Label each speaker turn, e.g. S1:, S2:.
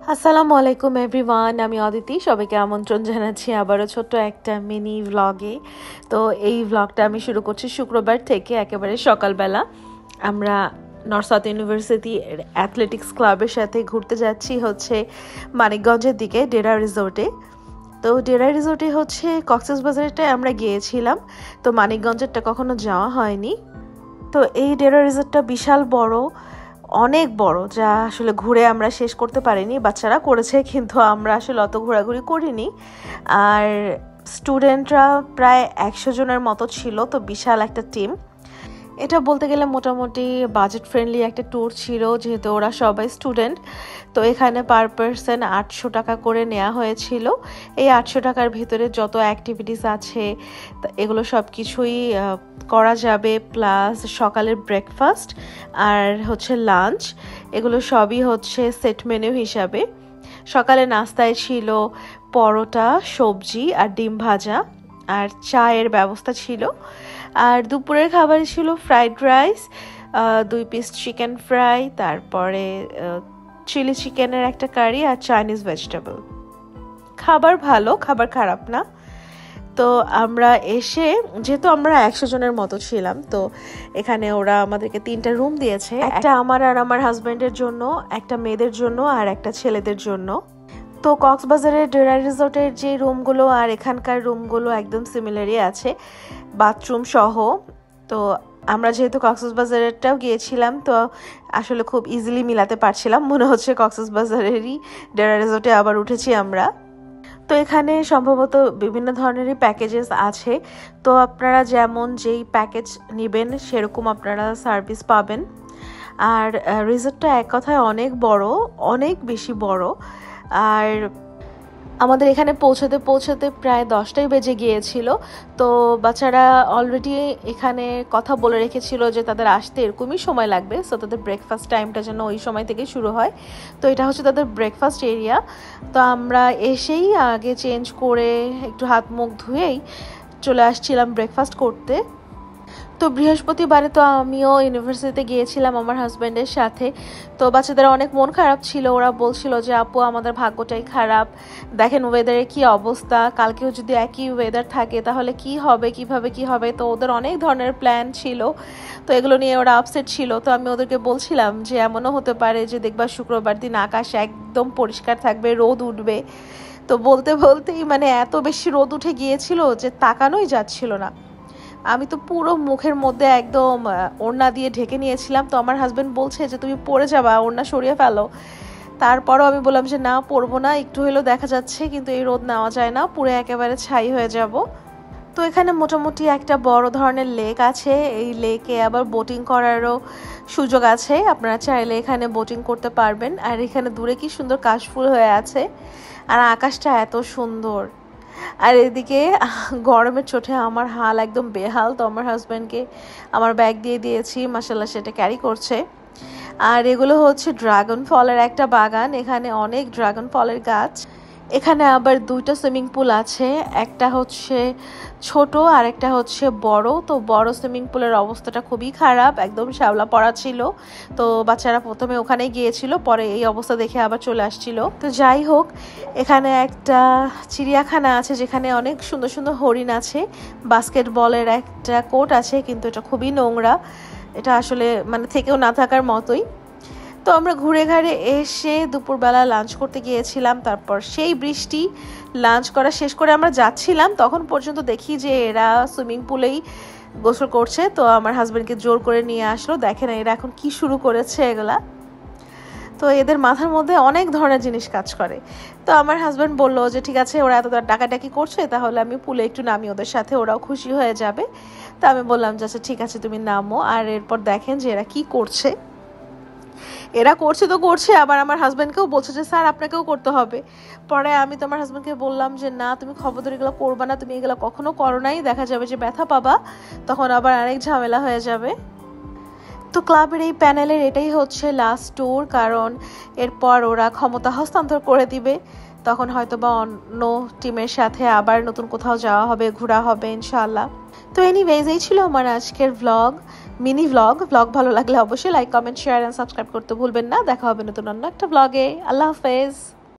S1: আসসালামু আলাইকুম এভরিওয়ান, আমি অদিতি। সবাইকে আমন্ত্রণ জানাচ্ছি আবারও ছোট্ট একটা মিনি ভ্লগে। তো এই ভ্লগটা আমি শুরু করছি শুক্রবার থেকে, একেবারে সকালবেলা। আমরা নর্থ সাউথ ইউনিভার্সিটি অ্যাথলেটিক্স ক্লাবের সাথে ঘুরতে যাচ্ছি হচ্ছে মানিকগঞ্জের দিকে, ডেরা রিসোর্টে। তো ডেরা রিসোর্টে হচ্ছে কক্সবাজারেরটায় আমরা গিয়েছিলাম, তো মানিকগঞ্জেরটা কখনো যাওয়া হয়নি। তো এই ডেরা রিসোর্টটা বিশাল বড়, অনেক বড়, যা আসলে ঘুরে আমরা শেষ করতে পারিনি। বাচ্চারা করেছে, কিন্তু আমরা আসলে অত ঘোরাঘুরি করিনি। আর স্টুডেন্টরা প্রায় 100 জনের মতো ছিল, তো বিশাল একটা টিম। এটা বলতে গেলে মোটামুটি বাজেট ফ্রেন্ডলি একটা ট্যুর ছিল, যেহেতু ওরা সবাই স্টুডেন্ট। তো এখানে পার পারসন 800 টাকা করে নেওয়া হয়েছিল। এই 800 টাকার ভিতরে যত অ্যাক্টিভিটিস আছে এগুলো সব কিছুই করা যাবে, প্লাস সকালের ব্রেকফাস্ট আর হচ্ছে লাঞ্চ, এগুলো সবই হচ্ছে সেট মেনু হিসাবে। সকালে নাস্তায় ছিল পরোটা, সবজি আর ডিম ভাজা, আর চায়ের ব্যবস্থা ছিল। আর দুপুরের খাবারে ছিল fried rice, 2 piece chicken fry, তারপরে চিলি চিকেনের একটা কারি আর চাইনিজ ভেজিটেবল। খাবার ভালো, খাবার খারাপ না। তো আমরা এসে, যেহেতু আমরা 100 জনের মতো ছিলাম, তো এখানে ওরা আমাদেরকে 3টা রুম দিয়েছে, একটা আমার আর আমার হাজব্যান্ডের জন্য, একটা মেয়েদের জন্য আর একটা ছেলেদের জন্য। তো কক্সবাজারের ডেরা রিসোর্টের যে রুমগুলো আর এখানকার রুমগুলো একদম সিমিলারই আছে, বাথরুম সহ। তো আমরা যেহেতু কক্সবাজারেরটাও গিয়েছিলাম, তো আসলে খুব ইজিলি মিলাতে পারছিলাম, মনে হচ্ছে কক্সবাজারেরই ডেরা রিসোর্টে আবার উঠেছি আমরা। তো এখানে সম্ভবত বিভিন্ন ধরনেরই প্যাকেজেস আছে, তো আপনারা যেমন যেই প্যাকেজ নেবেন সেরকম আপনারা সার্ভিস পাবেন। আর রিসোর্টটা এক কথায় অনেক বড়, অনেক বেশি বড়। আর আমাদের এখানে পৌঁছাতে প্রায় 10টাই বেজে গিয়েছিল। তো বাচ্চারা অলরেডি এখানে কথা বলে রেখেছিল যে তাদের আসতে এরকমই সময় লাগবে, সো তাদের ব্রেকফাস্ট টাইমটা যেন ওই সময় থেকে শুরু হয়। তো এটা হচ্ছে তাদের ব্রেকফাস্ট এরিয়া। তো আমরা এসেই আগে চেঞ্জ করে একটু হাত মুখ ধুয়েই চলে আসছিলাম ব্রেকফাস্ট করতে। তো বৃহস্পতিবারে তো আমিও ইউনিভার্সিটিতে গিয়েছিলাম আমার হাজব্যান্ডের সাথে। তো বাচ্চাদের অনেক মন খারাপ ছিল, ওরা বলছিল যে আপু আমাদের ভাগ্যটাই খারাপ, দেখেন ওয়েদারের কি অবস্থা, কালকেও যদি একই ওয়েদার থাকে তাহলে কি হবে, কিভাবে কি হবে। তো ওদের অনেক ধরনের প্ল্যান ছিল, তো এগুলো নিয়ে ওরা আপসেট ছিল। তো আমি ওদেরকে বলছিলাম যে এমনও হতে পারে যে দেখবা শুক্রবার দিন আকাশ একদম পরিষ্কার থাকবে, রোদ উঠবে। তো বলতে বলতেই মানে এত বেশি রোদ উঠে গিয়েছিল যে তাকানোই যাচ্ছিল না। আমি তো পুরো মুখের মধ্যে একদম ওড়না দিয়ে ঢেকে নিয়েছিলাম। তো আমার হাজব্যান্ড বলছে যে তুমি পড়ে যাবা, ওড়না সরিয়ে ফেলো। তারপরও আমি বললাম যে না, পরবো না, একটু হলেও দেখা যাচ্ছে, কিন্তু এই রোদ নেওয়া যায় না, পুরো একেবারে ছাই হয়ে যাব। তো এখানে মোটামুটি একটা বড় ধরনের লেক আছে, এই লেকে আবার বোটিং করারও সুযোগ আছে, আপনারা চাইলে এখানে বোটিং করতে পারবেন। আর এখানে দূরে কি সুন্দর কাশফুল হয়ে আছে, আর আকাশটা এত সুন্দর। আর এদিকে গরমের চোটে আমার হাল একদম বেহাল। তো আমার হাজব্যান্ডকে আমার ব্যাগ দিয়ে দিয়েছি, মাশাআল্লাহ সেটা ক্যারি করছে। আর এগুলো হচ্ছে ড্রাগন ফলের একটা বাগান, এখানে অনেক ড্রাগন ফলের গাছ। এখানে আবার 2টা সুইমিং পুল আছে, একটা হচ্ছে ছোট আর একটা হচ্ছে বড়। তো বড় সুইমিং পুলের অবস্থাটা খুবই খারাপ, একদম শ্যাওলা পড়া ছিল। তো বাচ্চারা প্রথমে ওখানে গিয়েছিল, পরে এই অবস্থা দেখে আবার চলে আসছিল। তো যাই হোক, এখানে একটা চিড়িয়াখানা আছে যেখানে অনেক সুন্দর সুন্দর হরিণ আছে। বাস্কেটবলের একটা কোর্ট আছে, কিন্তু এটা খুবই নোংরা, এটা আসলে মানে থেকেও না থাকার মতোই। তো আমরা ঘুরে ঘাড়ে এসে দুপুরবেলা লাঞ্চ করতে গিয়েছিলাম, তারপর সেই বৃষ্টি। লাঞ্চ করা শেষ করে আমরা যাচ্ছিলাম, তখন পর্যন্ত দেখি যে এরা সুইমিং পুলেই গোসল করছে। তো আমার হাজব্যান্ডকে জোর করে নিয়ে আসলো, দেখেন এরা এখন কি শুরু করেছে এগুলা। তো এদের মাথার মধ্যে অনেক ধরনের জিনিস কাজ করে। তো আমার হাজব্যান্ড বললো যে ঠিক আছে, ওরা এত ডাকাডাকি করছে, তাহলে আমি পুলে একটু নামি ওদের সাথে, ওরাও খুশি হয়ে যাবে। তো আমি বললাম যে আচ্ছা ঠিক আছে তুমি নামো। আর এরপর দেখেন যে এরা কি করছে। এরা করছে তো করছে, আবার আমার হাজব্যান্ডকেও বলছে যে স্যার আপনাকেও করতে হবে। পরে আমি তো আমার হাজব্যান্ডকে বললাম যে না, তুমি খবরদার এগুলো করবা না, তুমি এগুলো কখনো করো নাই, দেখা যাবে যে ব্যথা পাবা, তখন আবার অনেক ঝামেলা হয়ে যাবে। তো ক্লাবের এই প্যানেলের এটাই হচ্ছে লাস্ট ট্যুর, কারণ এরপর ওরা ক্ষমতা হস্তান্তর করে দিবে, তখন হয়তো বা অন্য টিমের সাথে আবার নতুন কোথাও যাওয়া হবে, ঘোরা হবে ইনশাআল্লাহ। তো এনিওয়েজ, এই ছিল আমার আজকের ভ্লগ, মিনি ভ্লগ। ভালো লাগলে অবশ্যই like, comment, share and subscribe করতে ভুলবেন না। দেখা হবে নতুন অন্য একটা ভ্লগে। আল্লাহ হাফেজ।